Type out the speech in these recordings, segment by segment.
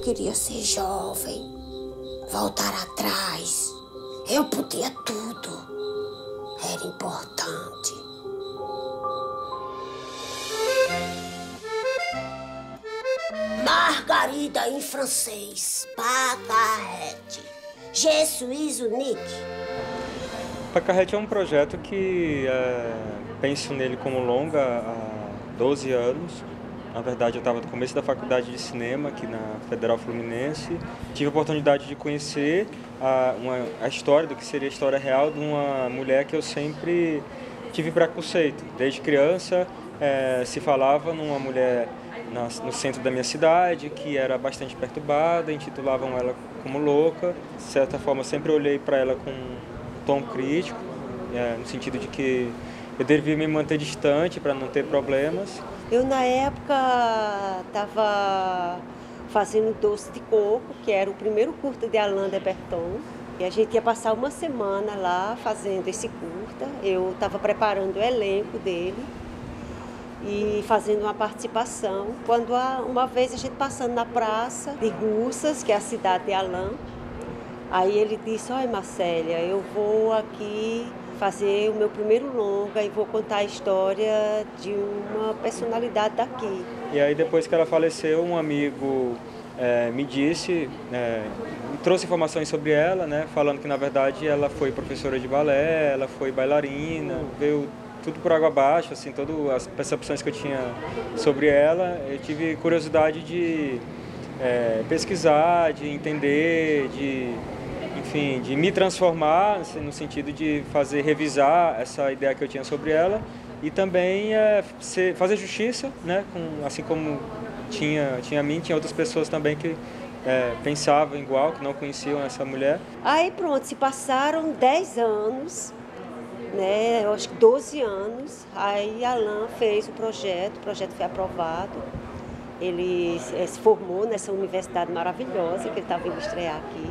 queria ser jovem, voltar atrás. Eu podia tudo. Era importante. Margarida em francês, Pacarrete. Je suis unique. Pacarrete é um projeto que penso nele como longa há 12 anos. Na verdade, eu estava no começo da faculdade de cinema aqui na Federal Fluminense. Tive a oportunidade de conhecer a história, do que seria a história real de uma mulher que eu sempre tive preconceito. Desde criança se falava numa mulher no centro da minha cidade, que era bastante perturbada, intitulavam ela como louca. De certa forma, sempre olhei para ela com um tom crítico, no sentido de que eu devia me manter distante para não ter problemas. Eu, na época, estava fazendo Doce de Coco, que era o primeiro curta de Alain de Botton. E a gente ia passar uma semana lá fazendo esse curta. Eu estava preparando o elenco dele e fazendo uma participação. Quando uma vez a gente passando na praça de Russas, que é a cidade de Alain, aí ele disse: "Olha, Marcélia, eu vou aqui fazer o meu primeiro longa e vou contar a história de uma personalidade daqui." E aí, depois que ela faleceu, um amigo me disse, me trouxe informações sobre ela, né, falando que, na verdade, ela foi professora de balé, ela foi bailarina, veio tudo por água abaixo, assim, todas as percepções que eu tinha sobre ela. Eu tive curiosidade de pesquisar, de entender, enfim, de me transformar, assim, no sentido de revisar essa ideia que eu tinha sobre ela e também fazer justiça, né, assim como tinha a mim, tinha outras pessoas também que pensavam igual, que não conheciam essa mulher. Aí pronto, se passaram 10 anos, né, eu acho que 12 anos, aí Alain fez o projeto foi aprovado, ele se formou nessa universidade maravilhosa que ele estava indo estrear aqui.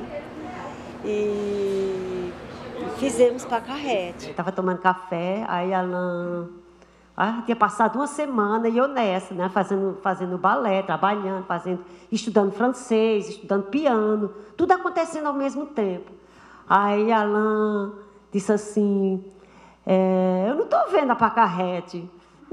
E fizemos Pacarrete. Estava tomando café, aí Alain tinha passado uma semana e eu nessa, né, fazendo balé, trabalhando, estudando francês, estudando piano, tudo acontecendo ao mesmo tempo. Aí Alain disse assim: "Eu não estou vendo a Pacarrete."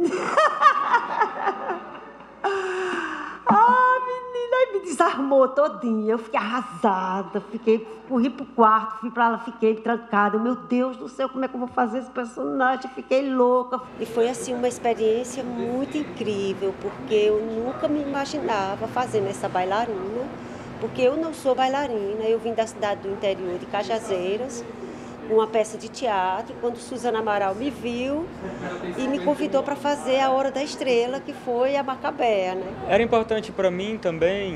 Me desarmou todinha, eu fiquei arrasada, corri pro quarto, fui pra lá, fiquei trancada. Meu Deus do céu, como é que eu vou fazer esse personagem? Fiquei louca. E foi assim uma experiência muito incrível, porque eu nunca me imaginava fazendo essa bailarina, porque eu não sou bailarina, eu vim da cidade do interior de Cajazeiras, uma peça de teatro, quando Suzana Amaral me viu e me convidou para fazer A Hora da Estrela, que foi a Macabéa, né? Era importante para mim também,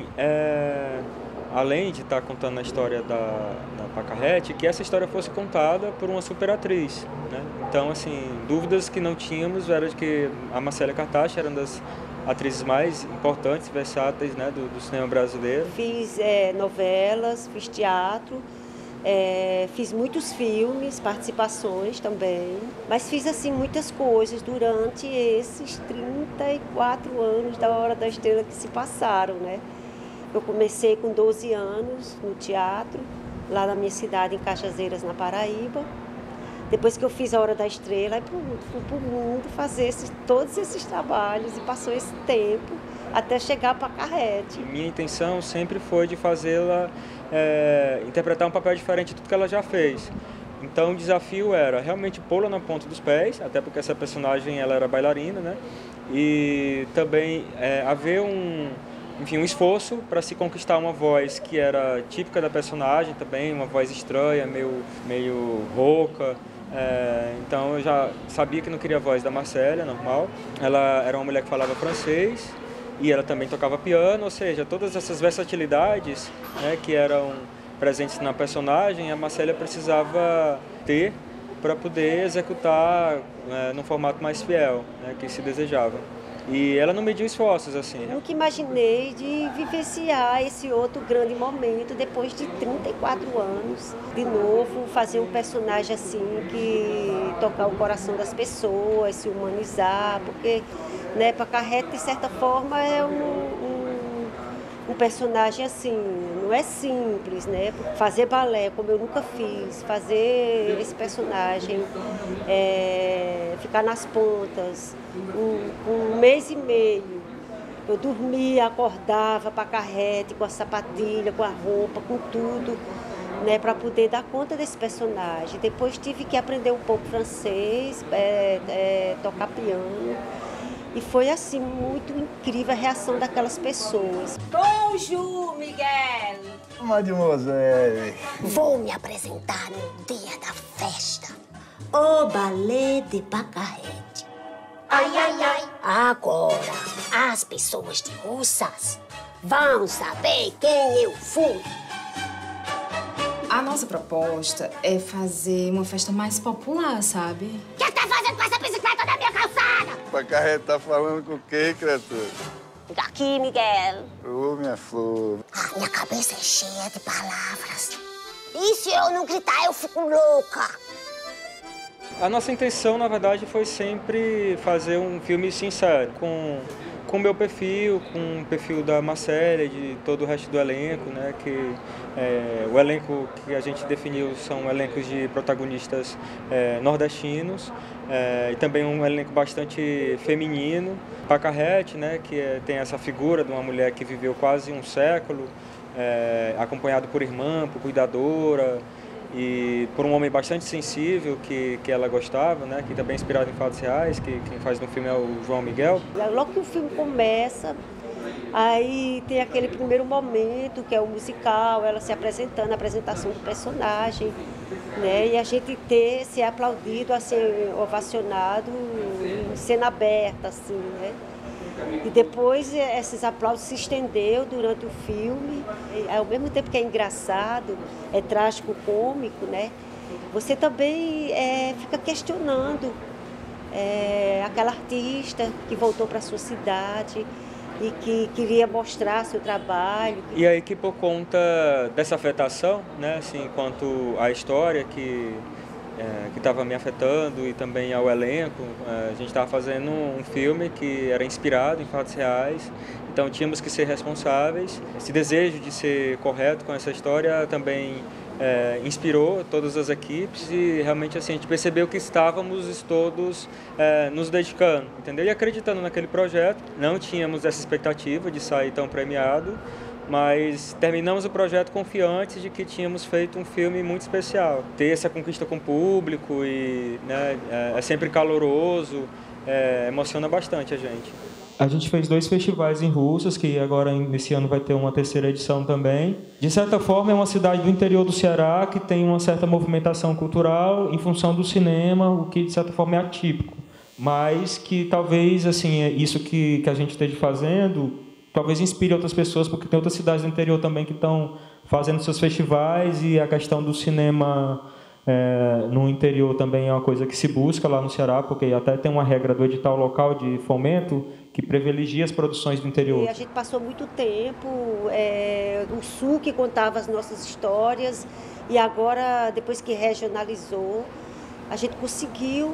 além de estar contando a história da Pacarrete, que essa história fosse contada por uma super atriz, né? Então, assim, dúvidas que não tínhamos era de que a Marcélia Cartacho era uma das atrizes mais importantes, versáteis, né, do cinema brasileiro. Fiz novelas, fiz teatro. Fiz muitos filmes, participações também, mas fiz assim muitas coisas durante esses 34 anos da Hora da Estrela que se passaram, né? Eu comecei com 12 anos no teatro, lá na minha cidade, em Cajazeiras, na Paraíba. Depois que eu fiz A Hora da Estrela, fui para o mundo fazer todos esses trabalhos e passou esse tempo até chegar para Pacarrete. Minha intenção sempre foi de fazê-la interpretar um papel diferente de tudo que ela já fez. Então o desafio era realmente pô-la na ponta dos pés, até porque essa personagem ela era bailarina, né? E também haver um esforço para se conquistar uma voz que era típica da personagem também, uma voz estranha, meio rouca. Então eu já sabia que não queria a voz da Marcélia, normal. Ela era uma mulher que falava francês e ela também tocava piano, ou seja, todas essas versatilidades, né, que eram presentes na personagem, a Marcélia precisava ter para poder executar num formato mais fiel, né, que se desejava. E ela não mediu esforços, assim. Nunca imaginei de vivenciar esse outro grande momento depois de 34 anos. De novo, fazer um personagem assim que tocar o coração das pessoas, se humanizar, porque, né, Pacarrete, de certa forma, um personagem assim, não é simples, né? Fazer balé, como eu nunca fiz, fazer esse personagem, ficar nas pontas, um mês e meio. Eu dormia, acordava para carrete, com a sapatilha, com a roupa, com tudo, né, para poder dar conta desse personagem. Depois tive que aprender um pouco francês, tocar piano. E foi assim, muito incrível a reação daquelas pessoas. Bonjour, Miguel! Mademoiselle. Vou me apresentar no dia da festa. O balé de Pacarrete. Ai, ai, ai. Agora, as pessoas de Russas vão saber quem eu fui. A nossa proposta é fazer uma festa mais popular, sabe? O que tá fazendo com essa bicicleta na minha calçada? Pacarrete tá falando com quem, criatura? Daqui, Miguel. Ô, minha flor. Minha cabeça é cheia de palavras. E se eu não gritar, eu fico louca. A nossa intenção, na verdade, foi sempre fazer um filme sincero, com o meu perfil, com o perfil da Marcélia, de todo o resto do elenco, né? Que o elenco que a gente definiu são elencos de protagonistas nordestinos e também um elenco bastante feminino. Pacarrete, né? Que tem essa figura de uma mulher que viveu quase um século, acompanhado por irmã, por cuidadora, e por um homem bastante sensível que ela gostava, né, que também é inspirado em fatos reais, que quem faz no filme é o João Miguel. Logo que o filme começa, aí tem aquele primeiro momento que é o musical, ela se apresentando, a apresentação do personagem, né, e a gente ser aplaudido, assim, ovacionado em cena aberta, assim, né. E depois esses aplausos se estendeu durante o filme, e, ao mesmo tempo que é engraçado, é trágico, cômico, né? Você também fica questionando aquela artista que voltou para a sua cidade e que queria mostrar seu trabalho. E aí que por conta dessa afetação, né, assim, quanto à história que estava me afetando e também ao elenco, a gente estava fazendo um filme que era inspirado em fatos reais, então tínhamos que ser responsáveis. Esse desejo de ser correto com essa história também inspirou todas as equipes e realmente assim, a gente percebeu que estávamos todos nos dedicando, entendeu? E acreditando naquele projeto. Não tínhamos essa expectativa de sair tão premiado, mas terminamos o projeto confiantes de que tínhamos feito um filme muito especial. Ter essa conquista com o público e, né, é sempre caloroso, emociona bastante a gente. A gente fez 2 festivais em Russas, que agora nesse ano vai ter uma 3ª edição também. De certa forma, é uma cidade do interior do Ceará que tem uma certa movimentação cultural em função do cinema, o que de certa forma é atípico. Mas que talvez, assim, isso que a gente esteja fazendo talvez inspire outras pessoas, porque tem outras cidades do interior também que estão fazendo seus festivais e a questão do cinema no interior também é uma coisa que se busca lá no Ceará, porque até tem uma regra do edital local de fomento que privilegia as produções do interior. E a gente passou muito tempo no Sul, que contava as nossas histórias, e agora, depois que regionalizou, a gente conseguiu,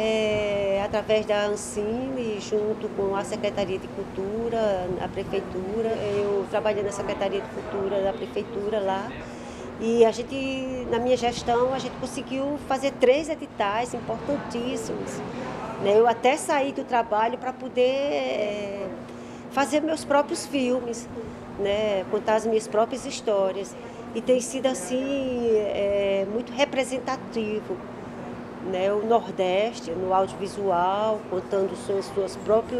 através da Ancine, junto com a Secretaria de Cultura, a Prefeitura, eu trabalhei na Secretaria de Cultura da Prefeitura lá, e a gente, na minha gestão, a gente conseguiu fazer 3 editais importantíssimos. Né? Eu até saí do trabalho para poder fazer meus próprios filmes, né? Contar as minhas próprias histórias. E tem sido assim, muito representativo. Né, o Nordeste, no audiovisual, contando suas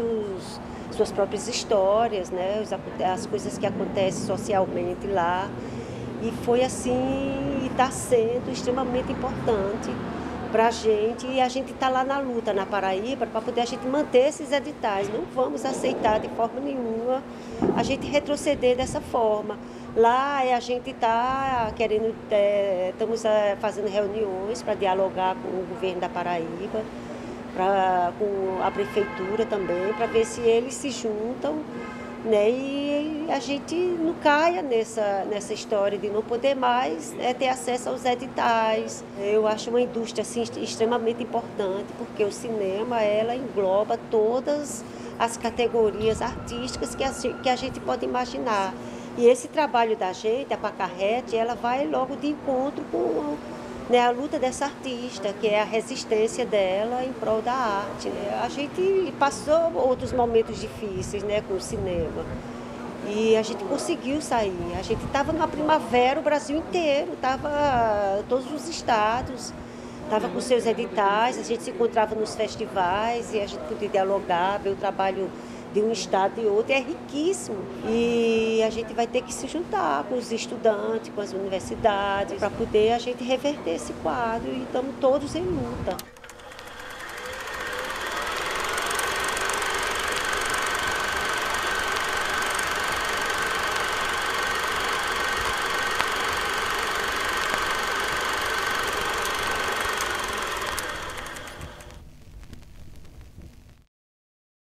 próprias histórias, né, as coisas que acontecem socialmente lá. E foi assim, e está sendo extremamente importante para a gente. E a gente está lá na luta, na Paraíba, para poder a gente manter esses editais. Não vamos aceitar de forma nenhuma a gente retroceder dessa forma. Lá a gente está querendo, estamos fazendo reuniões para dialogar com o governo da Paraíba, com a prefeitura também, para ver se eles se juntam, né, e a gente não caia nessa história de não poder mais ter acesso aos editais. Eu acho uma indústria assim, extremamente importante, porque o cinema ela engloba todas as categorias artísticas que a gente pode imaginar. E esse trabalho da gente, a Pacarrete, ela vai logo de encontro com, né, a luta dessa artista, que é a resistência dela em prol da arte, né? A gente passou outros momentos difíceis, né, com o cinema. E a gente conseguiu sair. A gente estava numa primavera, o Brasil inteiro, estava todos os estados, estava com seus editais, a gente se encontrava nos festivais e a gente podia dialogar, ver o trabalho de um estado e outro, é riquíssimo. E a gente vai ter que se juntar com os estudantes, com as universidades, para poder a gente reverter esse quadro, e estamos todos em luta.